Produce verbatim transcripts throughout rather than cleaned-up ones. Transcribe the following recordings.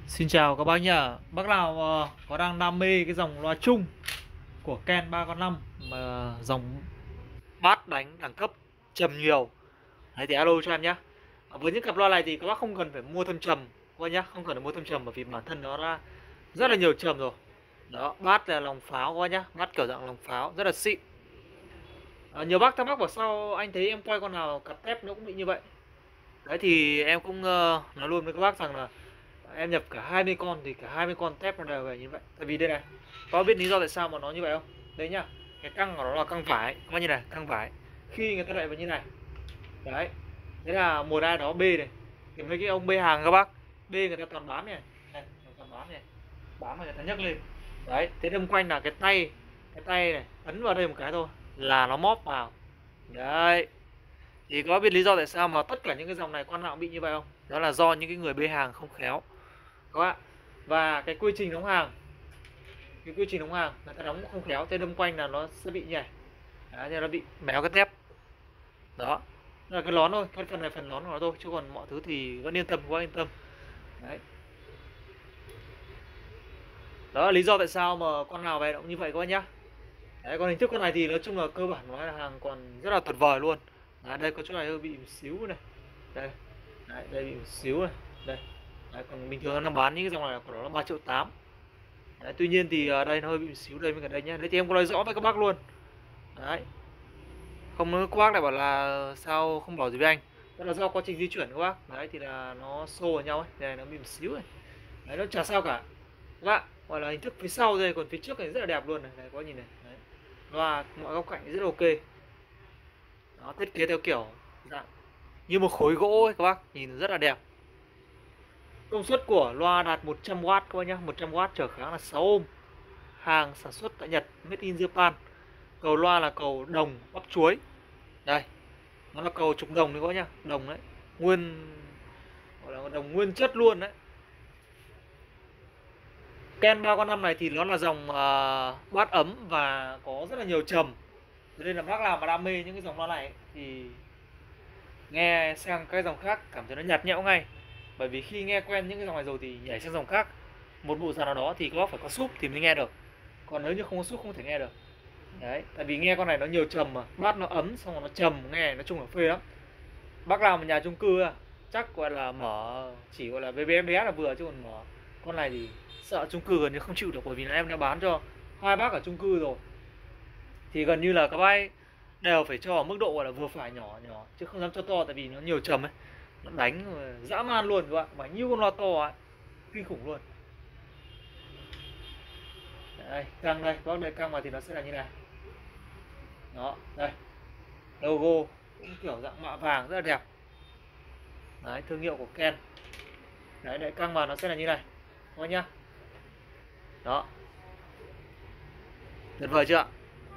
Xin chào các bác nhá. Bác nào ờ, có đang đam mê cái dòng loa chung của Ken ba con năm mà dòng bass đánh đẳng cấp trầm nhiều, đấy thì alo cho em nhá. Ờ, Với những cặp loa này thì các bác không cần phải mua thâm trầm các bác nhá, không cần phải mua thâm trầm bởi vì bản thân nó đã rất là nhiều trầm rồi. Đó, bass là lòng pháo các bác nhá, bass kiểu dạng lòng pháo rất là xịn. Ờ, nhiều bác thắc mắc bảo sao anh thấy em quay con nào cặp tép nó cũng bị như vậy. Đấy thì em cũng ờ, nói luôn với các bác rằng là em nhập cả hai mươi con thì cả hai mươi con tép nó đều về như vậy. Tại vì đây này, có biết lý do tại sao mà nó như vậy không? Đấy nhá, cái căng của nó là căng vải, các bác như này, căng vải. Khi người ta đậy vào như này, đấy, thế là một ai đó B này, thì mấy cái ông B hàng các bác, B người ta toàn bám này, này, toàn bám này, bám mà người ta nhấc lên. Đấy, thế đâm quanh là cái tay, cái tay này ấn vào đây một cái thôi là nó móp vào. Đấy, thì có biết lý do tại sao mà tất cả những cái dòng này con nào cũng bị như vậy không? Đó là do những cái người bê hàng không khéo các bạn. Và cái quy trình đóng hàng, cái quy trình đóng hàng người ta đóng không khéo, thế đâm quanh là nó sẽ bị nhảy. Đấy, thì nó bị méo cái tép. Đó là cái lón thôi, cái phần này phần lón của nó thôi, chứ còn mọi thứ thì vẫn yên tâm, quá yên tâm. Đấy, đó là lý do tại sao mà con nào về động như vậy các bạn nhá. Đấy, còn hình thức con này thì nói chung là cơ bản nó là hàng còn rất là tuyệt vời luôn. Đấy, đây có chỗ này hơi bị một xíu này, đây, đấy, đây bị một xíu này, đây. Đấy, còn bình thường nó bán những cái dòng này của nó là ba triệu tám. Đấy, tuy nhiên thì ở đây nó hơi bị một xíu đây với cả đây nhá. Đấy thì em có nói rõ với các bác luôn. Đấy, không nói các bác lại bảo là sao không bảo gì với anh. Đó là do quá trình di chuyển các bác. Đấy thì là nó xô vào nhau ấy, đây nó bị một xíu này. Đấy, nó chả sao cả các bạn, gọi là hình thức phía sau đây, còn phía trước này rất là đẹp luôn này, này có nhìn này. Đấy, và mọi góc cạnh rất là ok. Nó thiết kế theo kiểu dạng như một khối gỗ ấy các bác, nhìn rất là đẹp. Công suất của loa đạt một trăm oát các bác nhá, một trăm oát trở kháng là sáu ôm. Hàng sản xuất tại Nhật, made in Japan. Cầu loa là cầu đồng bắp chuối. Đây, nó là cầu trục đồng đấy các bác nhá, đồng đấy, nguyên gọi là đồng nguyên chất luôn đấy. Ken ba con năm này thì nó là dòng uh, bass ấm và có rất là nhiều trầm. Cho nên là bác nào mà đam mê những cái dòng loa này ấy, thì nghe sang cái dòng khác cảm thấy nó nhạt nhẽo ngay. Bởi vì khi nghe quen những cái dòng này rồi thì nhảy sang dòng khác, một bộ dàn nào đó thì các bác phải có súp thì mới nghe được. Còn nếu như không có súp không thể nghe được. Đấy, tại vì nghe con này nó nhiều trầm mà, bass nó ấm xong rồi nó trầm, nghe nói chung là phê lắm. Bác nào mà nhà chung cư à, chắc gọi là mở chỉ gọi là vê bê em đê ét là vừa, chứ còn mở con này thì sợ chung cư gần như không chịu được. Bởi vì là em đã bán cho hai bác ở chung cư rồi, thì gần như là các bác đều phải cho ở mức độ gọi là vừa phải, nhỏ nhỏ chứ không dám cho to, tại vì nó nhiều trầm ấy, nó đánh dã man luôn các bạn, mà như con loa to ấy, kinh khủng luôn. Đây, căng đây, các bác đây, căng vào thì nó sẽ là như này. Đó, đây, logo cũng kiểu dạng mạ vàng rất là đẹp. Đấy, thương hiệu của Ken. Đấy, để căng vào nó sẽ là như này thôi nhá. Đó, tuyệt vời chưa ạ?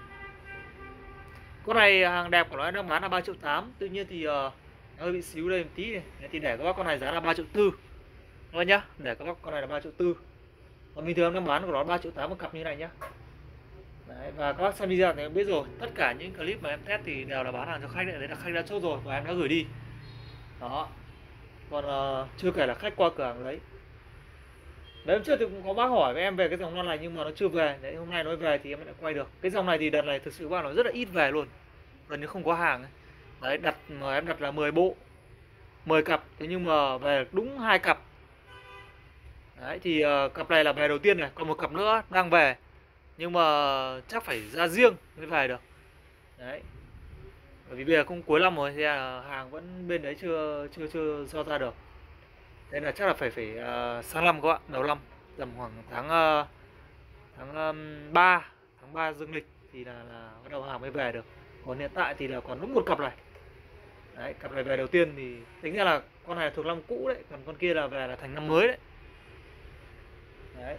Con này hàng đẹp của nó đang bán là ba triệu tám. Tuy nhiên thì uh, hơi bị xíu đây một tí này. Thì để các bác con này giá là ba triệu tư thôi nhá, để các bác con này là ba triệu tư. Còn bình thường đang bán của nó ba triệu tám một cặp như này nhá. Đấy, và các bác xem video thì em biết rồi, tất cả những clip mà em test thì đều là bán hàng cho khách đấy, đấy là khách đã chốt rồi và em đã gửi đi. Đó, còn uh, chưa kể là khách qua cửa hàng lấy. Đấy, hôm trước thì cũng có bác hỏi với em về cái dòng loa này nhưng mà nó chưa về. Đấy, hôm nay nó về thì em đã quay được. Cái dòng này thì đợt này thực sự bác nó rất là ít về luôn, gần như không có hàng ấy. Đấy, đặt mà em đặt là mười bộ, mười cặp, thế nhưng mà về đúng hai cặp. Đấy thì uh, cặp này là về đầu tiên này, còn một cặp nữa đang về nhưng mà chắc phải ra riêng mới về được. Đấy, bởi vì bây giờ cũng cuối năm rồi thì hàng vẫn bên đấy chưa chưa chưa cho ra được. Đây là chắc là phải phải uh, sang năm các bạn, đầu năm tầm khoảng tháng uh, tháng um, ba, tháng ba dương lịch thì là, là bắt đầu hàng mới về được. Còn hiện tại thì là còn đúng một cặp này. Đấy, cặp này về đầu tiên thì tính ra là con này là thuộc năm cũ đấy, còn con kia là về là thành năm mới đấy. Đấy,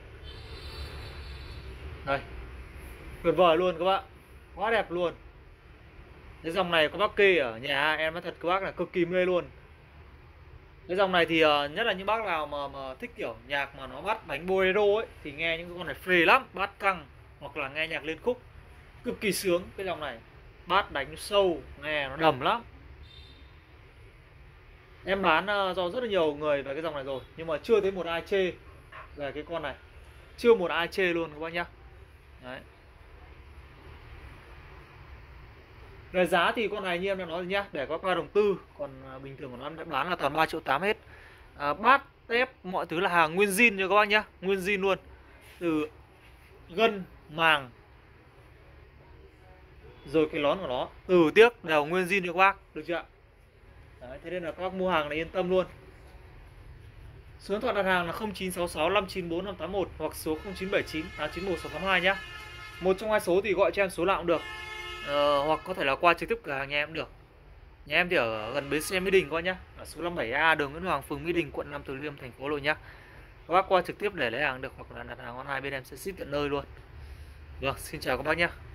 đây, tuyệt vời luôn các bạn, quá đẹp luôn. Cái dòng này có bác kê ở nhà em nói thật các bác là cực kỳ mê luôn. Cái dòng này thì uh, nhất là những bác nào mà, mà thích kiểu nhạc mà nó bắt đánh bolero ấy thì nghe những con này phê lắm, bass căng hoặc là nghe nhạc liên khúc cực kỳ sướng. Cái dòng này bass đánh sâu, nghe nó đầm lắm. Em bán uh, cho rất là nhiều người về cái dòng này rồi nhưng mà chưa thấy một ai chê. về cái con này. Chưa một ai chê luôn các bác nhá. Đấy. Về giá thì con này như em đã nói rồi nhá, để có ba đồng tư, còn à, bình thường của nó đã bán là toàn ba triệu tám hết. À, bát, tép, mọi thứ là hàng nguyên zin cho các bác nhá, nguyên zin luôn. Từ gân, màng, rồi cái lón của nó, từ tiếc đều nguyên zin cho các bác, được chưa ạ? Đấy, thế nên là các bác mua hàng này yên tâm luôn. Số điện thoại đặt hàng là không chín sáu sáu năm chín bốn năm tám một hoặc số không chín bảy chín tám chín một sáu tám hai nhá. Một trong hai số thì gọi cho em số nào cũng được. Ờ, hoặc có thể là qua trực tiếp cửa hàng nhà em cũng được. Nhà em thì ở gần bến xe Mỹ Đình coi nhá, ở số năm mươi bảy A đường Nguyễn Hoàng, phường Mỹ Đình, quận Nam Từ Liêm, thành phố Hà Nội nhá. Các bác qua trực tiếp để lấy hàng được, hoặc là đặt hàng online bên em sẽ ship tận nơi luôn. Vâng, xin chào các bác nhá.